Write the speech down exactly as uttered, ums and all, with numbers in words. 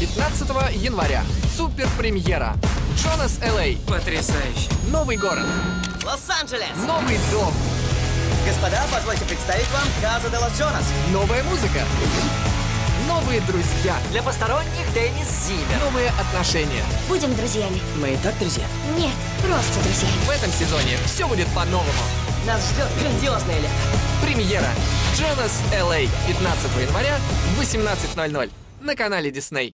пятнадцатого января. Супер премьера. Джонас эл эй. Потрясающе. Новый город. Лос-Анджелес. Новый дом. Господа, позвольте представить вам Каза де лос Джонас. Новая музыка. Новые друзья. Для посторонних Деннис Зиммер. Новые отношения. Будем друзьями. Мы и так друзья. Нет, просто друзья. В этом сезоне все будет по-новому. Нас ждет грандиозное лето. Премьера. Джонас эл эй. пятнадцатого января в восемнадцать ноль ноль на канале Disney.